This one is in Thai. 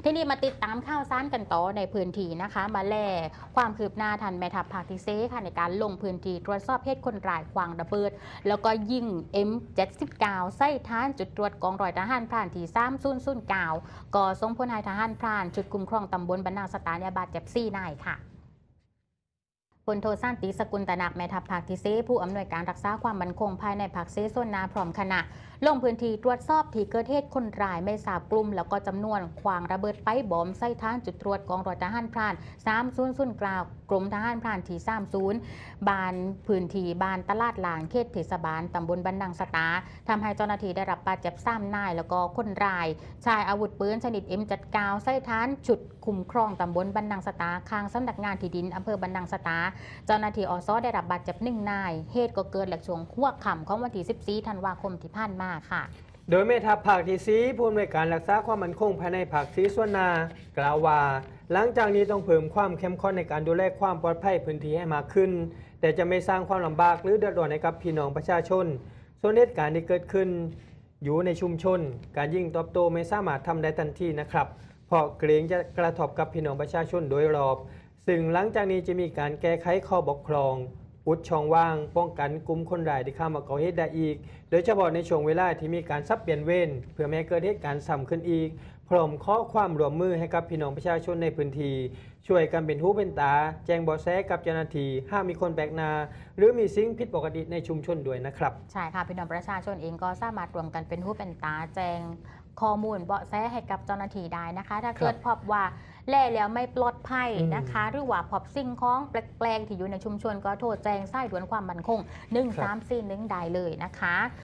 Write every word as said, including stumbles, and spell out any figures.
ทีนี้มาติดตามข่าวสารกันต่อในพื้นที่นะคะมาแล่ความคืบหน้าทันแม่ทัพภาคที่สี่ค่ะในการลงพื้นที่ตรวจสอบเหตุคนร้ายขวางระเบิดแล้วก็ยิง เอ็ม เจ็ดสิบเก้า ใส่ฐานจุดตรวจกองร้อยทหารพรานที่สามศูนย์ศูนย์เก้าก่อส่งพลนายทหารพรานจุดคุ้มครองตำบลบรรณาสตาเนี่ยบาดเจ็บสี่นายค่ะพลโทสันติสกุลตนักแม่ทัพภาคที่สี่ผู้อำนวยการรักษาความมั่นคงภายในภาคเซส่วนนาพร้อมคณะลงพื้นที่ตรวจสอบที่เกิดเหตุคนร้ายไม่ทราบกลุ่มแล้วก็จำนวนขวางระเบิดไปบอมใส่ฐานจุดตรวจกองร้อยทหารพรานสามศูนย์ศูนย์เก้ากรมทหารพรานที่สามสิบบานพื้นที่บานตลาดหลางเขตเทศบาลตำบลบรรนังสตาทำให้เจ้าหน้าที่ได้รับบาดเจ็บสามนายแล้วก็คนร้ายชายอาวุธปืนชนิด เอ็ม เจ็ดสิบเก้า ใส่ฐานจุดคุ้มครองตำบลบรรนังสตาข้างสำนักงานที่ดินอำเภอบรรนังสตาเจ้าหน้าที่อสได้รับบาดเจ็บหนึ่งนายเหตุก็เกิดหลังช่วงหัวค่ำของวันที่สิบสี่ธันวาคมที่ผ่านมาค่ะโดยแม่ทัพภาคที่สี่ผู้อำนวยการรักษาความมั่นคงภายในภาคสีส่วนนากล่าวว่าหลังจากนี้ต้องเพิ่มความเข้มข้นในการดูแลความปลอดภัยพื้นที่ให้มากขึ้นแต่จะไม่สร้างความลำบากหรือเดือดร้อนให้กับพี่น้องประชาชนส่วนเหตุการณ์ที่เกิดขึ้นอยู่ในชุมชนการยิงตอบโต้ไม่สามารถทำได้ทันทีนะครับเพราะเกรงจะกระทบกับพี่น้องประชาชนโดยรอบซึ่งหลังจากนี้จะมีการแก้ไขข้อบกพร่องอุดช่องว่างป้องกันกลุ่มคนร้ายที่เข้ามาก่อเหตุได้อีกโดยเฉพาะในช่วงเวลาที่มีการสับเปลี่ยนเวรเพื่อไม่ให้เกิดเหตุการณ์ซ้ำขึ้นอีกพร้อมขอความร่วมมือให้กับพี่น้องประชาชนในพื้นที่ช่วยกันเป็นหูเป็นตาแจ้งเบาะแสกับเจ้าหน้าที่ห้ามมีคนแปลกหน้าหรือมีสิ่งผิดปกติในชุมชนด้วยนะครับใช่ค่ะพี่น้องประชาชนเองก็สามารถรวมกันเป็นหูเป็นตาแจ้งข้อมูลเบาะแสให้กับเจ้าหน้าที่ได้นะคะถ้าเกิดพบว่าแล่แล้วไม่ปลอดภัยนะคะหรือว่าพบสิ่งของแปลกๆที่อยู่ในชุมชนก็โทรแจ้งสายด่วนความมั่นคงหนึ่งสามสี่หนึ่งได้เลยนะคะ